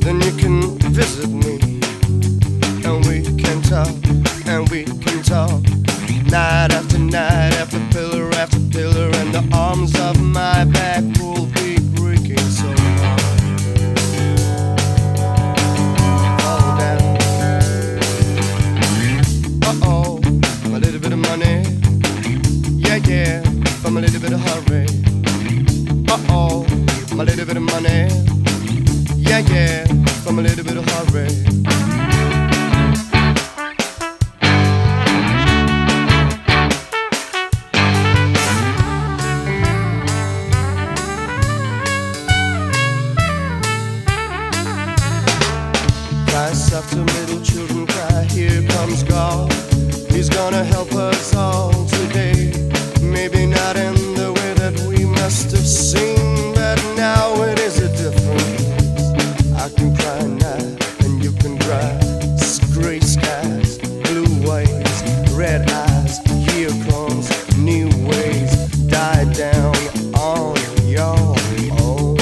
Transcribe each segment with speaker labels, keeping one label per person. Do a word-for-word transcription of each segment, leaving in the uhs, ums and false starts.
Speaker 1: then you can visit me, and we can talk, and we can talk, night after night, after pillar after pillar, and the arms of my back will be breaking so hard. Fall down. Uh-oh, a little bit of money, yeah, yeah, from a little bit of hurry. Uh-oh, a little bit of money, yeah, yeah, from a little bit of hurry. Cries after little children cry, here comes God. He's gonna help us all today. Maybe not in the way that we must have seen, but now it is a difference. I can cry now, and you can cry. Gray skies, blue waves, red eyes. Here comes new ways. Die down on your own.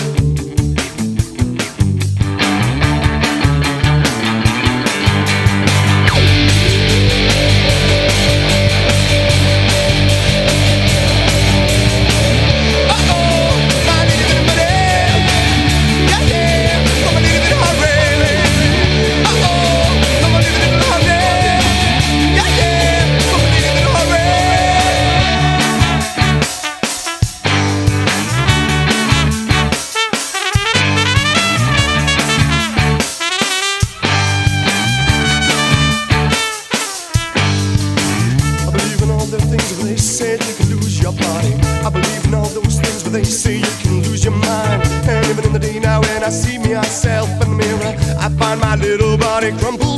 Speaker 1: They said you can lose your body. I believe in all those things where they say you can lose your mind. And even in the day now when I see myself in the mirror, I find my little body crumble